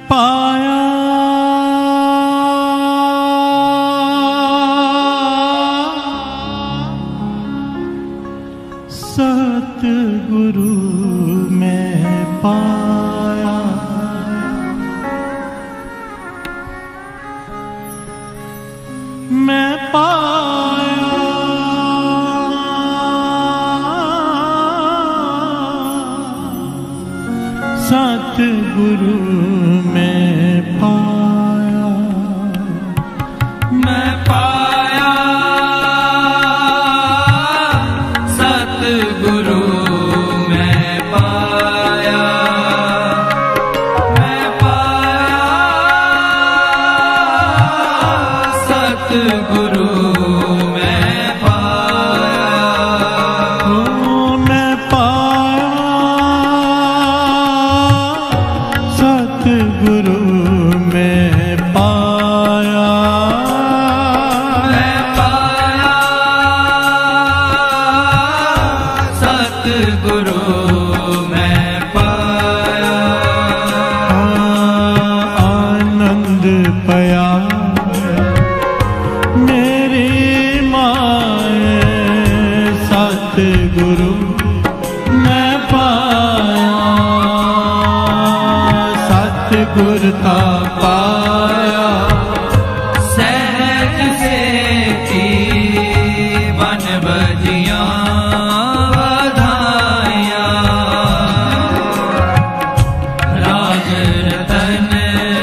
पाया सतगुरु मैं पाया। मैं पाया सतगुरु मैं पाया। मैं पाया सतगुरु मैं पाया। मैं पाया सतगुरु मैं पाया। मैं पाया सतगुरु मैं पाया। मैं पाया सतगुरु मैं पाया। आनंद पाया मेरी माए सतगुरु मैं पाया। सतगुरता पाया सहज से बन बजिया बधाइया। राज रतन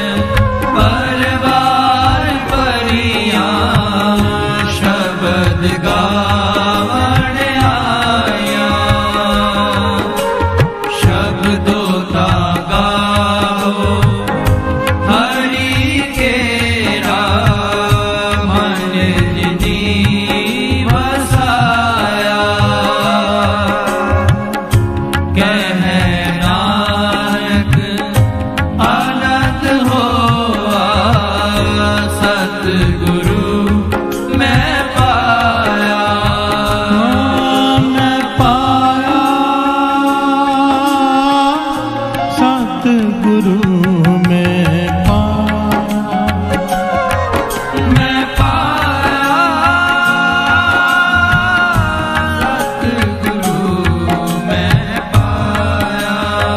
परवार परिया शब्द गावण आया। शब्दों का गाओ हरि केरा मन जिनी बसाया। कह नानक आनंद होआ सतगुरु मैं पाया। मैं पाया सतगुरु मैं पाया। मैं पाया सतगुरु मैं पाया।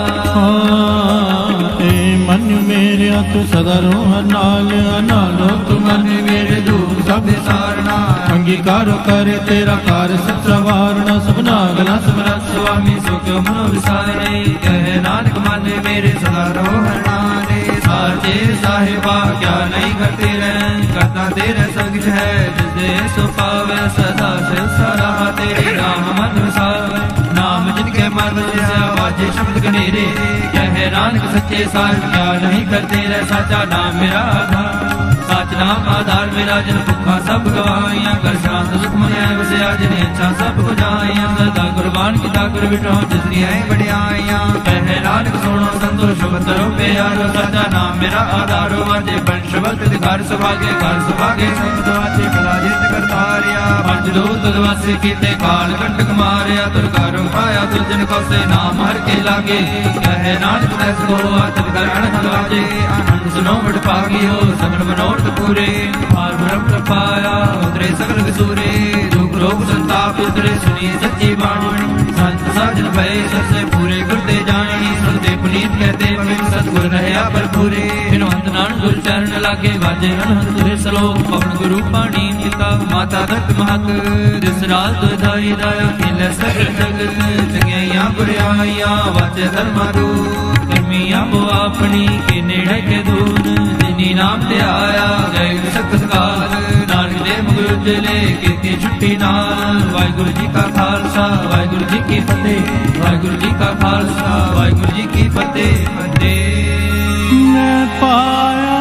ए मन मेरे तू सदा रोह नाल अनालो तू मन मेरे दूर सब सारना। अंगीकारो करे तेरा कार सब सवारना। सबना गला समरत स्वामी सुख मनो विसारे। कह नानक मन मेरे सदा रोह नाले। साचे साहिबा क्या नहीं करते रहन करता तेरे संग है। जिसे सो पावे सदा से सदा तेरे राम मन वसावे। नाम जिनके मन से आवाजे शब्द कनेरे। कह नानक सच्चे साहिब क्या नहीं करते रह। साचा नाम मेरा आधार साच नाम आधार मेरा। जन भुखा सब गवाइया कर शांत सुख मनाया बसया। जिन्हें इच्छा सब को जाइया सदा कुर्बान की ताकुर बिठो जिसकी है बढ़ियाइया। कह नानक सुनो संतोष बतरो प्यारो। साचा नाम मेरा आधारो वाजे वंश वक्त घर सुभागे घर सुभागे संत वाचे कला जित करतारिया। पंच दूत दवासे कीते काल कंटक मारिया। तुर कारो पाया तुर जिन को से नाम हर के लागे। कह नानक तैस को आतन करण वाजे। आनंद सुनो बड़ पागी हो समन मनोरथ पूरे। पार ब्रह्म पाया उतरे सकल विसूरे। दुख रोग संताप उतरे सुनी सच्ची बाणी। संत साजन भय सबसे पूरे गुरते जानी। सुनते पुनीत कहते पवित्र सतगुर रहया भरपूरे। बिन वंदनान गुर चरण लागे वाजे अनहद तुरे सलोक। पवन गुरु पाणी पिता माता दत्त महत। दिस रात दुधाई दाया खेल सकल जगत। जगिया बुराइया वाजे धर्मा दूत। कर्मिया वो अपनी के नेड़े के दूत। जिनी नाम ते आया जय सकत काल। नानक दे मुख उजले कीती छुट्टी नाल। वाहिगुरु जी का खालसा वाहिगुरु जी की फतेह। वाहिगुरु जी का खालसा वाहिगुरु जी की फतेह फतेह। मैं पाया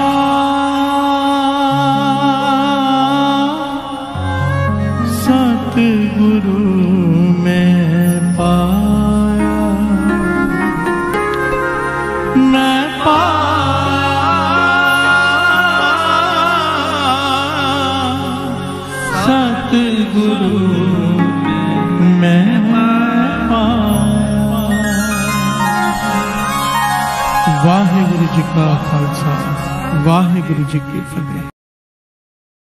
सतगुरु मैं पाया। मैं पाया सतगुरु मैं पाया। वाहिगुरु जी का खालसा वाहिगुरु जी की फतेह।